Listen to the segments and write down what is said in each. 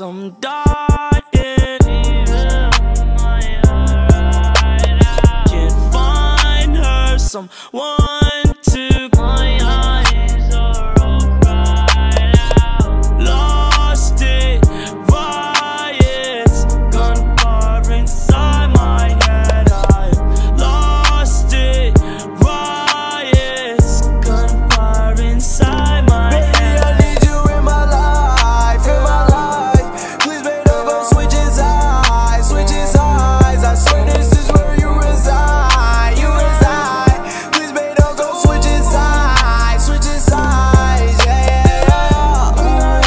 I'm dying. Can't find her, someone to. My eyes are all cried out. Lost it, riots, gunfire inside my head. I lost it, riots, gunfire inside my head. Baby, I need you in my life, in my life. Please, baby, don't go switch his eyes, switch his eyes. I swear this is where you reside, you reside. Please, baby, don't go switch his eyes, switch his eyes. Yeah, yeah, yeah.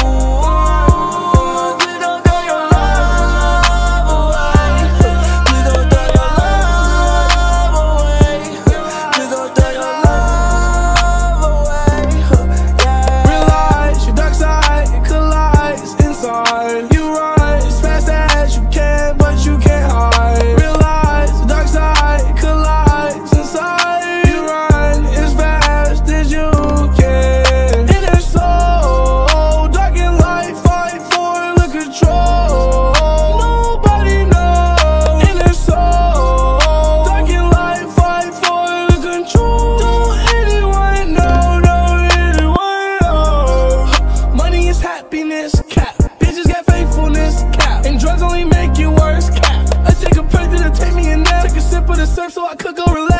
Ooh, please don't throw your love away. Please don't throw your love away. Please don't throw your love away. Yeah. Realize your dark side collides inside. You run as fast as you can, but you can't hide. Realize the dark side collides inside. You run as fast as you can. It is so dark in life, fight for the control. Nobody knows. It is so dark in life, fight for the control. Don't anyone know, don't anyone know. Money is happiness, cap. Bitches got faithfulness, cap. And drugs only make you worse, cap. I take a pill to take me a nap. Take a sip of the surf so I could go relax.